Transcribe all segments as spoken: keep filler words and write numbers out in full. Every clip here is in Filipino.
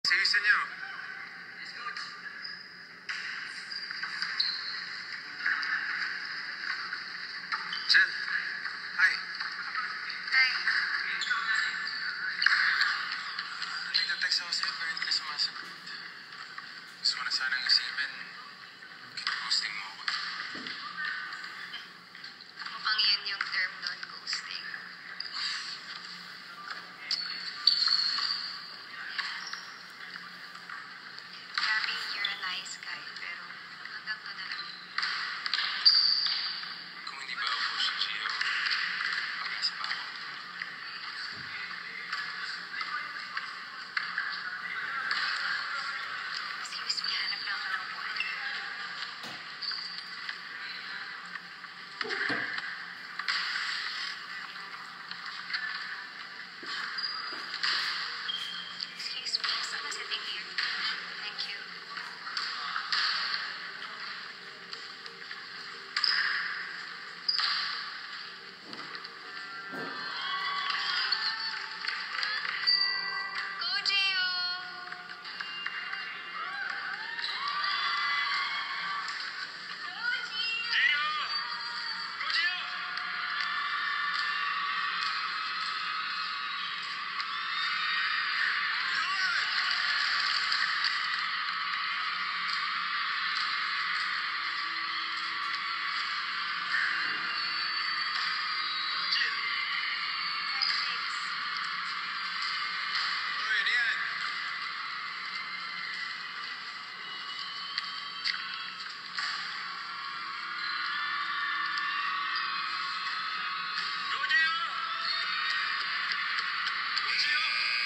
Ayusin niyo. Jen. Hi. Hi. Nagtatext ako sa'yo pero hindi ka sumasagot. Gusto ko na sanang isipin. Kina-ghosting mo ako. Mukhang yun yung term doon, ghosting. Gabby, you're a nice guy, pero hanggang to na lang. Kung hindi ba ako si Gio, pag-asa pa ako. Excuse me, hanap lang ako ng upuan. Excuse me, someone sitting here. Thank you. Go, Gio! Gio! Go, Gio! Uy, ano yan? Go, Gio! Go, Gio!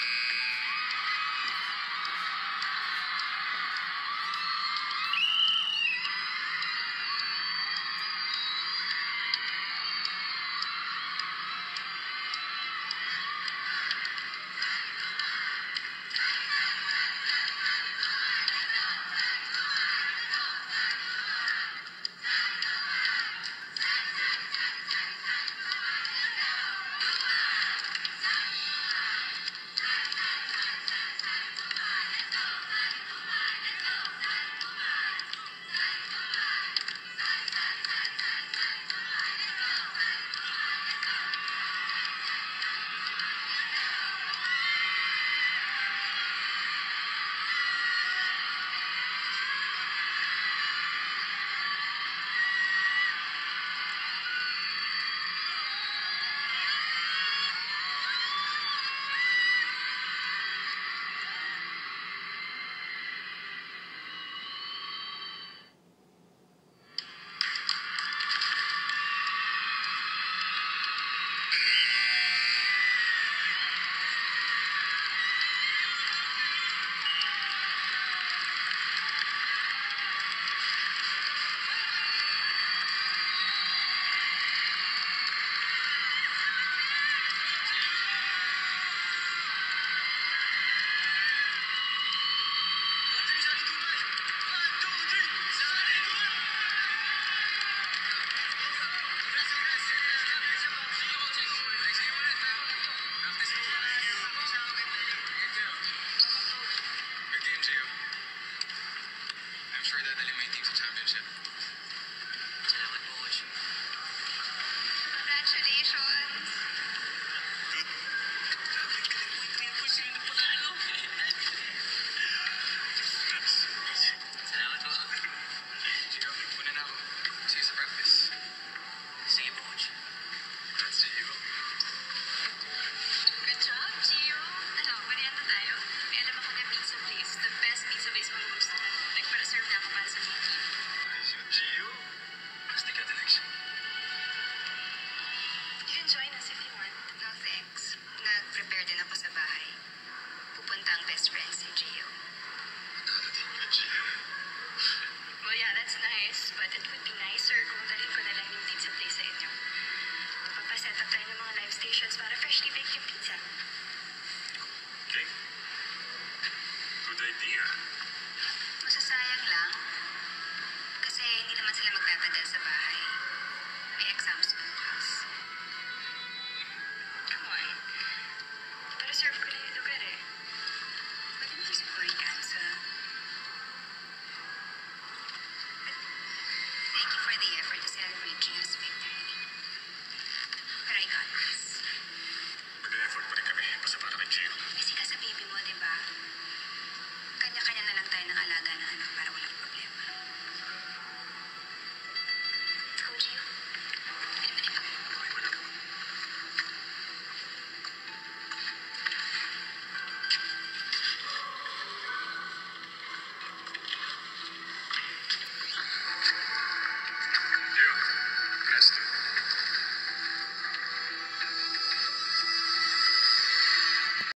Good game, Gio. I'm sure dadali mo yung team sa championship. Salamat po, coach. Congratulations! Salamat po. Gio, una na ako. See you sa practice. Sige po, coach. Congrats, Gio. Good job, Gio! Ano, marianda tayo? May alam ako na pizza place. The best pizza place mo gusto mo. Nagpa-reserve na ako para sa team. Ayos yun, Gio. Basta ka the next year. You can join us if you want. No thanks. Nag-prepare din ako sa bahay. Pupunta ang best friend si Gio. Dadating ka, Gio. Well, yeah, that's nice. But it would be nicer kung dalhin ko na lang yung pizza place sa inyo. Papaset up tayo ng mga live stations para freshly baked yung pizza. Okay? Good idea. Masasayang lang. Kasi hindi naman sila magtatagal sa bahay. May exams bukas. Come on. Pa-reserve ko na yung lugar eh. Pwede mo disappoint. every G